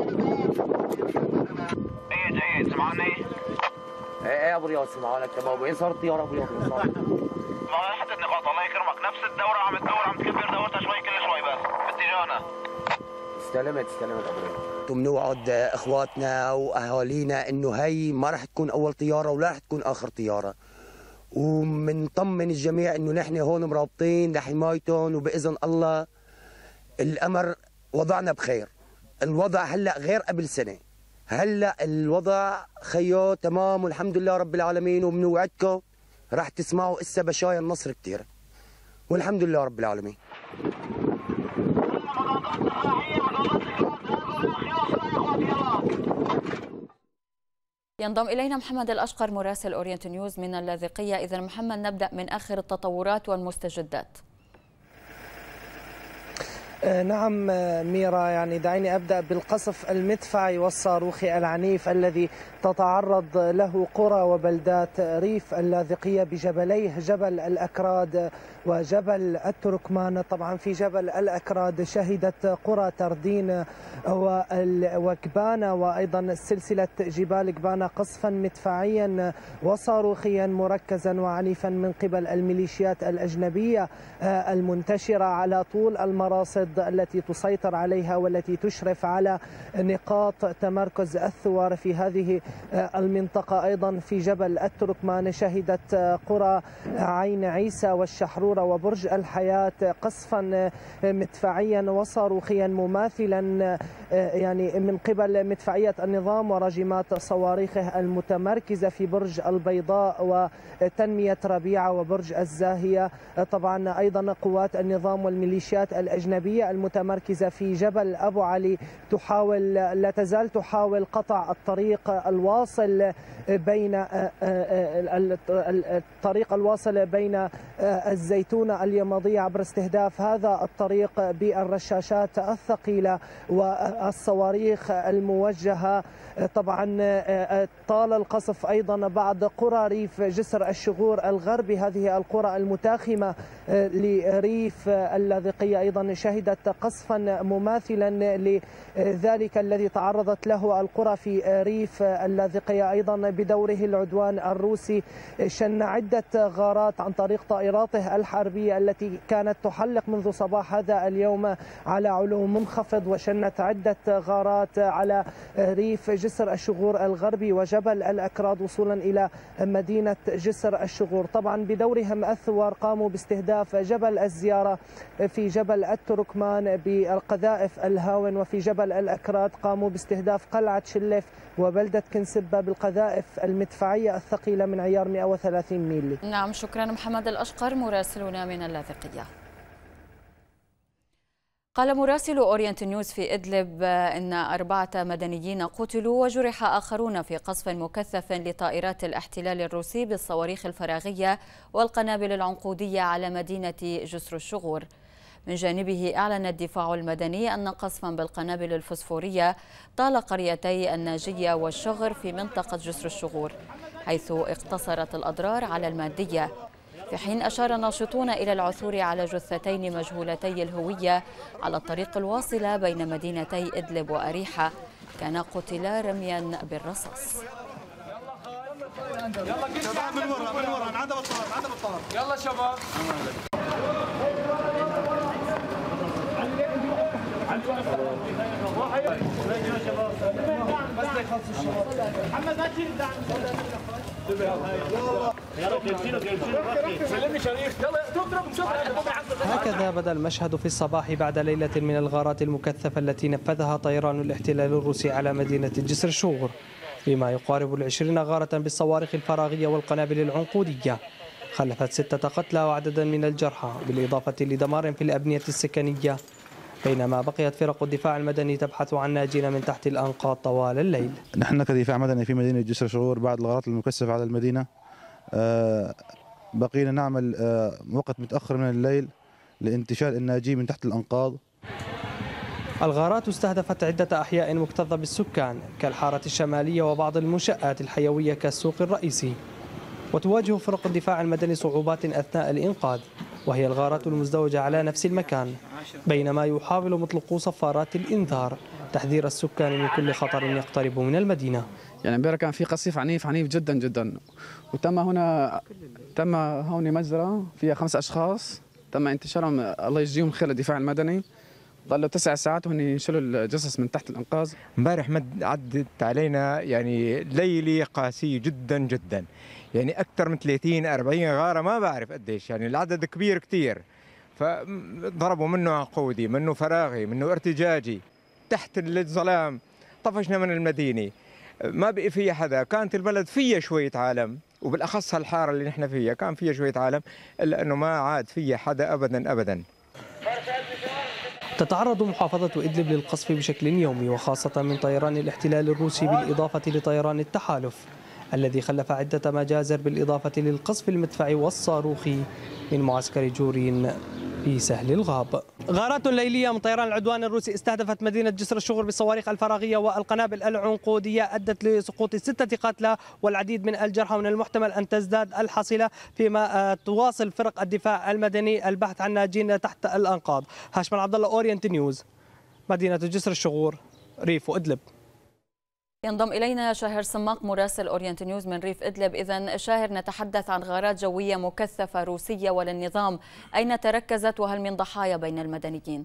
[SPEAKER 15] ايه جيد سمعوني؟
[SPEAKER 14] ايه ايه يا ابو رياض سمعونك تمام. وين صار الطيارة ابو رياض؟
[SPEAKER 15] ما حطيت نقاط الله يكرمك. نفس الدورة عم تدور عم تكبر دورتها شوي كل شوي بس باتجاهنا.
[SPEAKER 14] استلمت استلمت ابو رياض. بنوعد اخواتنا واهالينا انه هي ما راح تكون اول طيارة ولا راح تكون اخر طيارة. ومنطمن الجميع انه نحن هون مرابطين لحمايتهم وباذن الله الامر وضعنا بخير. الوضع هلا غير قبل سنه، هلا الوضع خيو تمام والحمد لله رب العالمين، وبنوعدكم راح تسمعوا اسا بشاير النصر كثير والحمد لله رب العالمين.
[SPEAKER 1] ينضم إلينا محمد الأشقر مراسل أورينت نيوز من اللاذقية. إذا محمد، نبدأ من آخر التطورات والمستجدات.
[SPEAKER 13] نعم ميرا، يعني دعيني أبدأ بالقصف المدفعي والصاروخي العنيف الذي تتعرض له قرى وبلدات ريف اللاذقية بجبليه جبل الأكراد وجبل التركمان. طبعا في جبل الأكراد شهدت قرى تردين وكبانة وأيضا سلسلة جبال كبانة قصفا مدفعيا وصاروخيا مركزا وعنيفا من قبل الميليشيات الأجنبية المنتشرة على طول المراصد التي تسيطر عليها والتي تشرف على نقاط تمركز الثوار في هذه المنطقة. أيضا في جبل التركمان شهدت قرى عين عيسى والشحرورة وبرج الحياة قصفا مدفعيا وصاروخيا مماثلا يعني من قبل مدفعية النظام وراجمات صواريخه المتمركزة في برج البيضاء وتنمية ربيعة وبرج الزاهية. طبعا أيضا قوات النظام والميليشيات الأجنبية المتمركزة في جبل أبو علي تحاول لا تزال تحاول قطع الطريق الواصل بين الطريق الواصل بين الزيتونة اليمضية عبر استهداف هذا الطريق بالرشاشات الثقيلة والصواريخ الموجهة. طبعا طال القصف أيضا بعض قرى ريف جسر الشغور الغربي، هذه القرى المتاخمة لريف اللاذقية أيضا شهدت قصفا مماثلا لذلك الذي تعرضت له القرى في ريف اللاذقية. أيضا بدوره العدوان الروسي شن عدة غارات عن طريق طائراته الحربية التي كانت تحلق منذ صباح هذا اليوم على علو منخفض، وشنت عدة غارات على ريف جسر الشغور الغربي وجبل الأكراد وصولا إلى مدينة جسر الشغور. طبعا بدورهم الثوار قاموا باستهداف جبل الزيارة في جبل التركمان بالقذائف الهاون، وفي جبل الأكراد قاموا باستهداف قلعة شلف وبلدة كنسبة بالقذائف المدفعية الثقيلة من عيار مئة وثلاثين ميلي.
[SPEAKER 1] نعم، شكرا محمد الأشقر مراسلنا من اللاذقية. قال مراسل أورينت نيوز في إدلب إن أربعة مدنيين قتلوا وجرح آخرون في قصف مكثف لطائرات الاحتلال الروسي بالصواريخ الفراغية والقنابل العنقودية على مدينة جسر الشغور. من جانبه أعلن الدفاع المدني أن قصفا بالقنابل الفسفورية طال قريتي الناجية والشغر في منطقة جسر الشغور، حيث اقتصرت الأضرار على المادية، في حين أشار ناشطون إلى العثور على جثتين مجهولتي الهوية على الطريق الواصلة بين مدينتي إدلب وأريحة كانا قتلا رميا بالرصاص.
[SPEAKER 16] يلا شباب من ورا من ورا عندنا بالطار عندنا بالطار يلا شباب.
[SPEAKER 13] هكذا بدا المشهد في الصباح بعد ليلة من الغارات المكثفة التي نفذها طيران الاحتلال الروسي على مدينة جسر الشغور، بما يقارب العشرين غارة بالصواريخ الفراغية والقنابل العنقودية، خلفت ستة قتلى وعددا من الجرحى، بالإضافة لدمار في الأبنية السكنية، بينما بقيت فرق الدفاع المدني تبحث عن ناجين من تحت الأنقاض طوال الليل.
[SPEAKER 17] نحن كدفاع مدني في مدينة جسر الشغور بعد الغارات المكثفة على المدينة بقينا نعمل وقت متأخر من الليل لانتشال الناجين من تحت الأنقاض.
[SPEAKER 13] الغارات استهدفت عدة أحياء مكتظة بالسكان كالحارة الشمالية وبعض المنشآت الحيوية كالسوق الرئيسي، وتواجه فرق الدفاع المدني صعوبات أثناء الإنقاذ، وهي الغارات المزدوجة على نفس المكان، بينما يحاول مطلقو صفارات الإنذار تحذير السكان من كل خطر يقترب من المدينة.
[SPEAKER 18] يعني امبارح كان في قصف عنيف عنيف جدا جدا، وتم هنا تم هون مجزرة فيها خمس أشخاص تم انتشارهم، الله يجزيهم خير الدفاع المدني، ضلوا تسع ساعات وهن ينشلوا الجثث من تحت الانقاض.
[SPEAKER 19] امبارح مد عدت علينا يعني ليله قاسيه جدا جدا، يعني اكثر من ثلاثين أربعين غاره ما بعرف قديش، يعني العدد كبير كثير، فضربوا منه عقودي، منه فراغي، منه ارتجاجي، تحت الظلام طفشنا من المدينة، ما بقي فيها حدا. كانت البلد فيها شوية عالم، وبالأخص هالحارة اللي نحن فيها كان فيها شوية عالم، إلا أنه ما عاد فيها حدا أبدا أبدا.
[SPEAKER 20] تتعرض محافظة إدلب للقصف بشكل يومي، وخاصة من طيران الاحتلال الروسي بالإضافة لطيران التحالف الذي خلف عدة مجازر بالإضافة للقصف المدفعي والصاروخي من معسكر جورين في سهل الغاب. غارات ليلية من طيران العدوان الروسي استهدفت مدينة جسر الشغور بالصواريخ الفراغية والقنابل العنقودية أدت لسقوط ستة قتلى والعديد من الجرحى، ومن المحتمل أن تزداد الحصيلة، فيما تواصل فرق الدفاع المدني البحث عن ناجين تحت الأنقاض. هاشم عبد الله، أورينت نيوز، مدينة جسر الشغور، ريف وإدلب.
[SPEAKER 1] ينضم إلينا شاهر سماق مراسل أورينت نيوز من ريف إدلب. إذن شاهر، نتحدث عن غارات جوية مكثفة روسية وللنظام، أين تركزت وهل من ضحايا بين المدنيين؟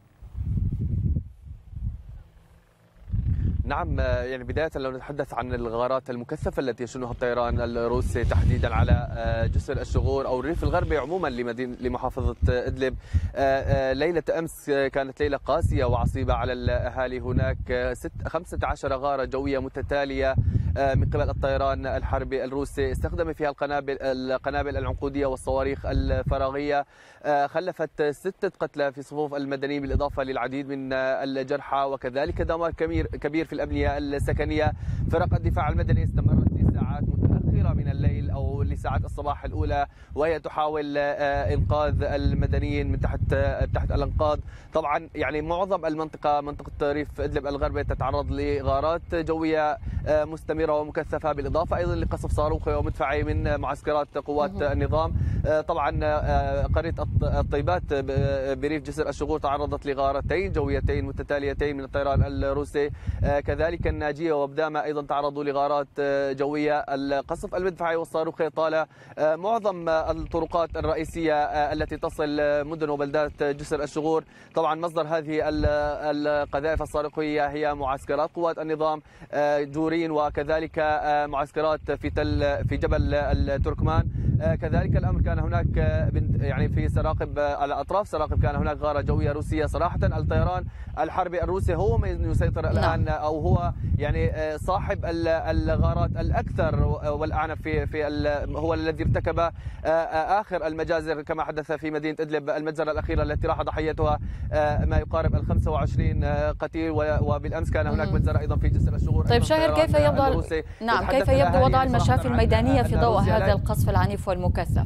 [SPEAKER 21] نعم، يعني بداية لو نتحدث عن الغارات المكثفة التي يشنها الطيران الروسي تحديدا على جسر الشغور أو الريف الغربي عموما لمدينة لمحافظة إدلب، ليلة أمس كانت ليلة قاسية وعصيبة على الأهالي هناك. خمسة عشر غارة جوية متتالية من قبل الطيران الحربي الروسي استخدم فيها القنابل القنابل العنقودية والصواريخ الفراغية، خلفت ستة قتلى في صفوف المدنيين بالإضافة للعديد من الجرحى، وكذلك دمار كبير كبير في الأبنية السكنية. فرق الدفاع المدني استمرت لساعات متأخرة من الليل أو لساعات الصباح الأولى وهي تحاول إنقاذ المدنيين من تحت تحت الأنقاض. طبعا يعني معظم المنطقة منطقة ريف إدلب الغربي تتعرض لغارات جوية مستمرة ومكثفة، بالإضافة أيضا لقصف صاروخي ومدفعي من معسكرات قوات النظام. طبعا قرية الطيبات بريف جسر الشغور تعرضت لغارتين جويتين متتاليتين من الطيران الروسي، كذلك الناجية وبدامة أيضا تعرضوا لغارات جوية. القصف المدفعي والصاروخي طال معظم الطرقات الرئيسية التي تصل مدن وبلدات جسر الشغور. طبعا مصدر هذه القذائف الصاروخية هي معسكرات قوات النظام جورين، وكذلك معسكرات في تل في جبل التركمان. كذلك الامر كان هناك يعني في سراقب على اطراف سراقب كان هناك غاره جويه روسيه. صراحه الطيران الحربي الروسي هو من يسيطر الان او هو يعني صاحب الغارات الاكثر والاعنف في في هو الذي ارتكب اخر المجازر كما حدث في مدينه ادلب. المجزره الاخيره التي راح ضحيتها ما يقارب ال خمسة وعشرين قتيل، وبالامس كان هناك مجزره ايضا في جسر الشغور.
[SPEAKER 1] طيب شاهر، كيف يبدو نعم كيف يبدو وضع المشافي الميدانيه في ضوء هذا القصف العنيف والمكثف؟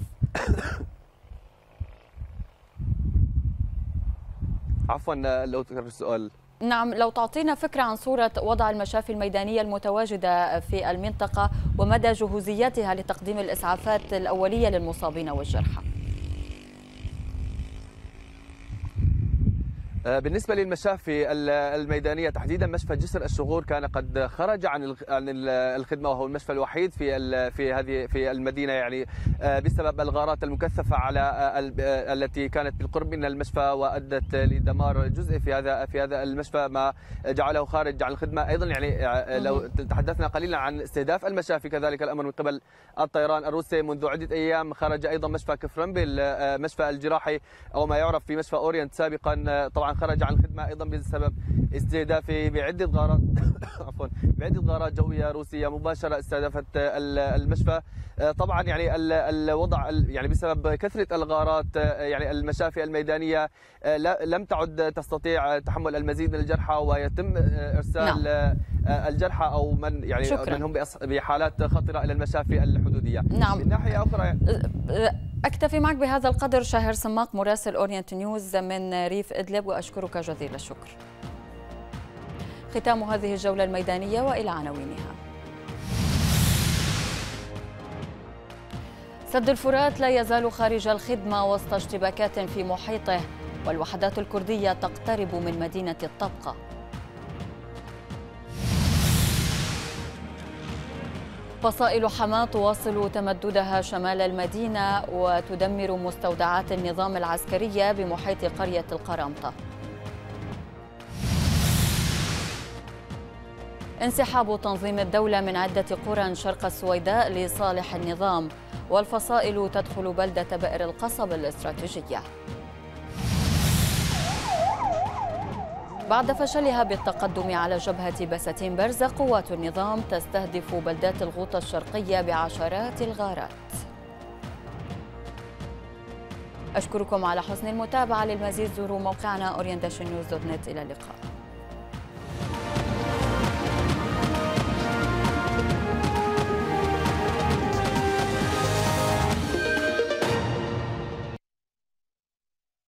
[SPEAKER 21] عفوا لو تكرر السؤال.
[SPEAKER 1] نعم، لو تعطينا فكرة عن صورة وضع المشافي الميدانية المتواجدة في المنطقة ومدى جهوزيتها لتقديم الإسعافات الأولية للمصابين والجرحى.
[SPEAKER 21] بالنسبة للمشافي الميدانية تحديدا مشفى جسر الشغور كان قد خرج عن عن الخدمة، وهو المشفى الوحيد في في هذه في المدينة يعني بسبب الغارات المكثفة على التي كانت بالقرب من المشفى وأدت لدمار جزء في هذا في هذا المشفى ما جعله خارج عن الخدمة. أيضا يعني لو تحدثنا قليلا عن استهداف المشافي كذلك الأمر من قبل الطيران الروسي منذ عدة أيام. خرج أيضا مشفى كفرنبل مشفى الجراحي أو ما يعرف في مشفى أورينت سابقا، طبعا خرج عن الخدمة أيضا بسبب استهدافه بعدة غارات عفوا بعدة غارات جوية روسية مباشرة استهدفت المشفى. طبعا يعني الوضع يعني بسبب كثرة الغارات يعني المشافي الميدانية لم تعد تستطيع تحمل المزيد من الجرحى، ويتم إرسال نعم. الجرحى أو من يعني شكرا. من هم بحالات خطرة إلى المشافي الحدودية.
[SPEAKER 1] نعم.
[SPEAKER 21] من ناحية أخرى
[SPEAKER 1] أكتفي معك بهذا القدر. شاهر سماق مراسل أورينت نيوز من ريف إدلب، وأشكرك جزيل الشكر. ختام هذه الجولة الميدانية وإلى عناوينها. سد الفرات لا يزال خارج الخدمة وسط اشتباكات في محيطه، والوحدات الكردية تقترب من مدينة الطبقة. فصائل حماة تواصل تمددها شمال المدينة وتدمر مستودعات النظام العسكرية بمحيط قرية القرامطة. انسحاب تنظيم الدولة من عدة قرى شرق السويداء لصالح النظام، والفصائل تدخل بلدة بئر القصب الاستراتيجية. بعد فشلها بالتقدم على جبهة بساتين برز، قوات النظام تستهدف بلدات الغوطة الشرقية بعشرات الغارات. أشكركم على حسن المتابعة. للمزيد زوروا موقعنا أورينتيشن نيوز دوت نت. إلى اللقاء.